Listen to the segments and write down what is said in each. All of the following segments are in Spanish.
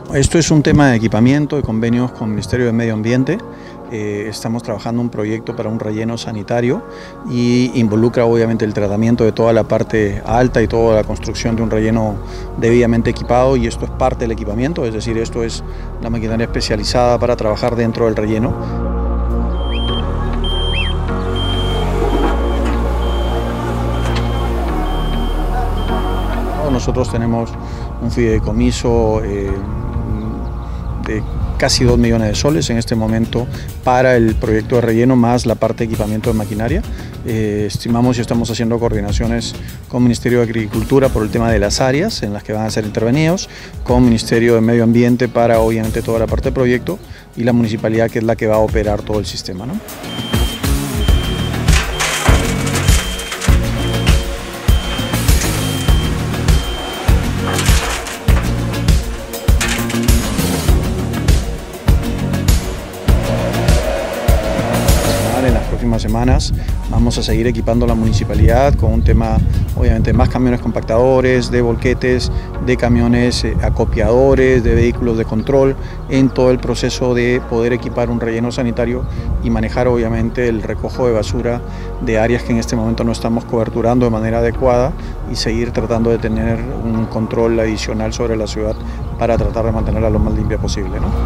Esto es un tema de equipamiento, de convenios con el Ministerio de Medio Ambiente. Estamos trabajando un proyecto para un relleno sanitario y involucra obviamente el tratamiento de toda la parte alta y toda la construcción de un relleno debidamente equipado, y esto es parte del equipamiento, es decir, esto es la maquinaria especializada para trabajar dentro del relleno. Nosotros tenemos un fideicomiso de casi 2 millones de soles en este momento para el proyecto de relleno, más la parte de equipamiento de maquinaria. Estimamos y estamos haciendo coordinaciones con el Ministerio de Agricultura por el tema de las áreas en las que van a ser intervenidos, con el Ministerio de Medio Ambiente para obviamente toda la parte de proyecto, y la municipalidad, que es la que va a operar todo el sistema, ¿no? En las próximas semanas vamos a seguir equipando la municipalidad con un tema, obviamente, más camiones compactadores, de volquetes, de camiones acopiadores, de vehículos de control, en todo el proceso de poder equipar un relleno sanitario y manejar obviamente el recojo de basura de áreas que en este momento no estamos coberturando de manera adecuada, y seguir tratando de tener un control adicional sobre la ciudad para tratar de mantenerla lo más limpia posible, ¿no?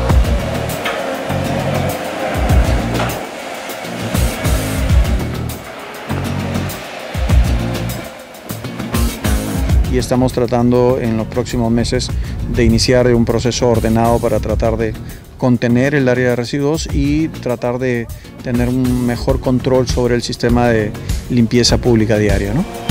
Y estamos tratando en los próximos meses de iniciar un proceso ordenado para tratar de contener el área de residuos y tratar de tener un mejor control sobre el sistema de limpieza pública diaria, ¿no?